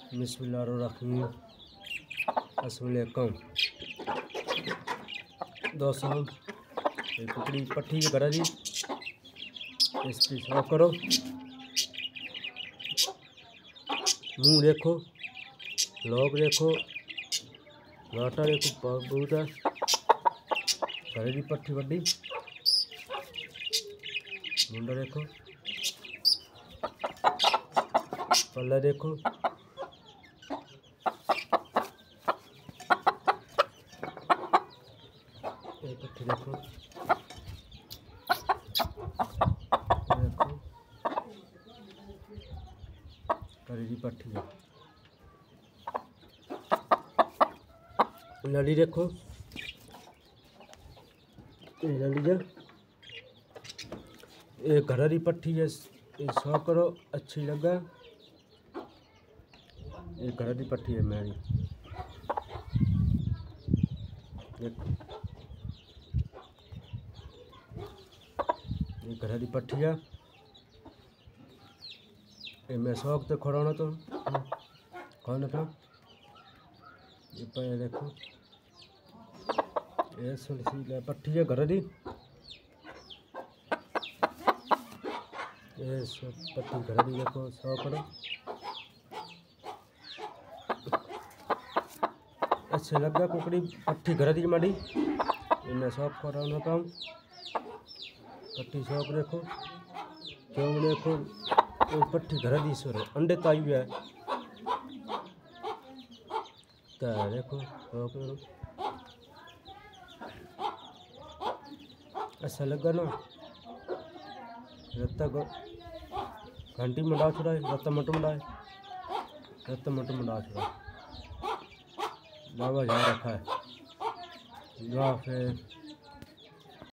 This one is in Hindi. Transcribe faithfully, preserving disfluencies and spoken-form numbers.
बिस्मिल्लाहिर्रहमानिर्रहीम। अस्सलाम वालेकुम दोस्तों, ये कुकड़ी पट्टी की करा दी, इस पे साफ करो। मुंह देखो, लोग देखो, घाटा देखो, बहुत है करे दी पट्टी वड्डी। मुंडा देखो, पल्ला देखो, ये पट्टी देखो, देखो करे दी पट्टी है। नली देखो, ये नली है, ये घर की पट्टी है, ये सौ करो अच्छी लगा। ये घर की पट्टी है मेरी, देखो ये घर की पट्टी है। ये मैं शौक तो खड़ाना तो खाना था। ये पे देखो, ये सुलसी पट्टी है घर की। ये सब पट्टी घर की देखो, सौ करो अच्छे लगा। कुकड़ी पट्टी घर की माड़ी, मैं शौक कराना काम पट्टी शौक देखो, चौक देखो, ये पट्टी घर की सर अंडे ताई है तो देखो शौक करो अच्छा लगा ना। रत्ता घंटी मंडा छुड़ा है, रत्ता मट मंडाए, रत्ता मट मंडा छुड़ा बाबा जा रखा है। फिर